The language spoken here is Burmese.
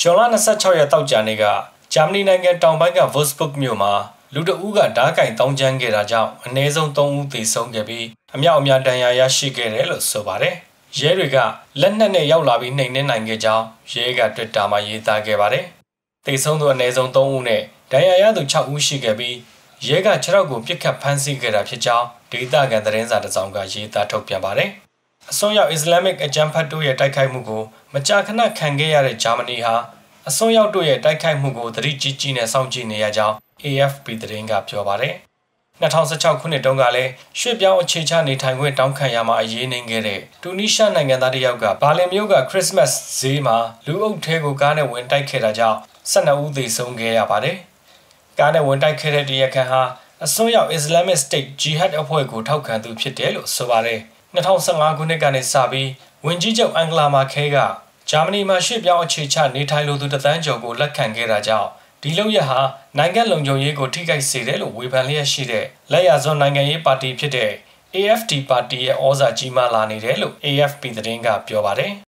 ဂျွန်လ26ရက်တောက်ကြနေ့ကဂျာမနီနိုင်ငံတောင်ပိုင်းက Wolfsburg မြို့မှာလူတအုပ်ကဓာတ်ကင်တောင်းကျမ်းခဲ့တာကြောင့်အနည်းဆုံး3ဦးသေဆုံးခဲ့ပြီးအများအပြားဒဏ်ရာရရှိခဲ့တယ်လို့ဆိုပါတယ်။ရဲတွေကလက်နက်နဲ့ရောက်လာပြီးနှိမ်နင်းနိုင်ခဲ့ကြောင်းရဲက Twitter မှာရေးသားခဲ့ပါတယ်။သေဆုံးသူအနည်းဆုံး3ဦးနဲ့ဒဏ်ရာရသူ6ဦးရှိခဲ့ပြီးရဲကခြေထောက်ကိုပစ်ခတ်ဖမ်းဆီးခဲ့တာဖြစ်ကြောင်းဒေသခံသတင်းစာတစ်စောင်ကရေးသားထုတ်ပြန်ပါတယ်။အစွန်းရောက်အစ္စလာမစ်အကြမ်းဖက်တို့ရဲ့တိုက်ခိုက်မှုကိုမကြာခဏခံခဲ့ရတဲ့ဂျာမနီဟာအစွန်းရောက်တို့ရဲ့တိုက်ခိုက်မှုကိုသတိကြီးကြီးနဲ့စောင့်ကြည့်နေရကြောင်း AFP သတင်းကပြောပါတယ်။2016ခုနှစ်တုန်းကလည်းရွှေ့ပြောင်းအခြေချနေထိုင်ခွင့်တောင်းခံရမှာအရေးနှိမ်ခဲ့တဲ့တူနီးရှားနိုင်ငံသားတစ်ယောက်ကဘာလင်မြို့ကခရစ်စမတ်ဈေးမှာလူအုပ်ထဲကိုကားနဲ့ဝင်တိုက်ခဲ့တာကြောင့်12ဦးသေဆုံးခဲ့ရပါတယ်။ကားနဲ့ဝင်တိုက်ခဲ့တဲ့တရားခံဟာအစွန်းရောက် Islamic State Jihad အဖွဲ့ကိုထောက်ခံသူဖြစ်တယ်လို့ဆိုပါတယ်။2015ခုနှစ်ကနေစပြီးဝန်ကြီးချုပ်အန်ဂလာမာခဲကဂျာမနီမှာရွှေ့ပြောင်းအခြေချနေထိုင်လိုသူတသန်းကျော်ကိုလက်ခံခဲ့တာကြောင့်ဒီလုပ်ရဟာနိုင်ငံလုံခြုံရေးကိုထိခိုက်စေတယ်လို့ဝေဖန်လျက်ရှိတဲ့လက်ရစွန်းနိုင်ငံရေးပါတီဖြစ်တဲ့ AFD ပါတီရဲ့ဩဇာကြီးမားလာနေတယ်လို့ AFP သတင်းကပြောပါတယ်